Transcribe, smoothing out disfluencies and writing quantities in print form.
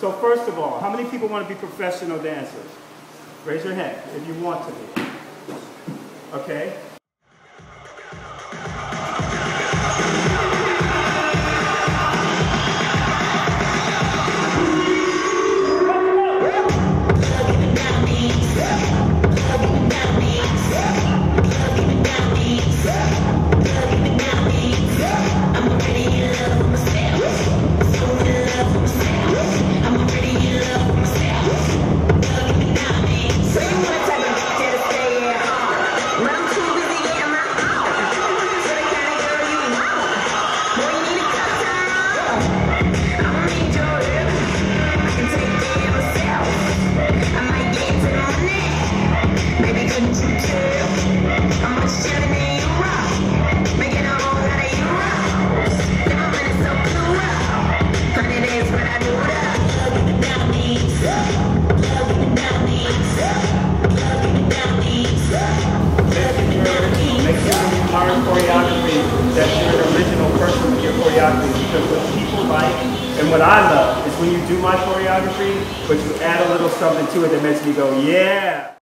So first of all, how many people want to be professional dancers? Raise your hand if you want to be. Okay? Choreography, that you're an original person with your choreography, because what people like and what I love is when you do my choreography, but you add a little something to it that makes me go, yeah.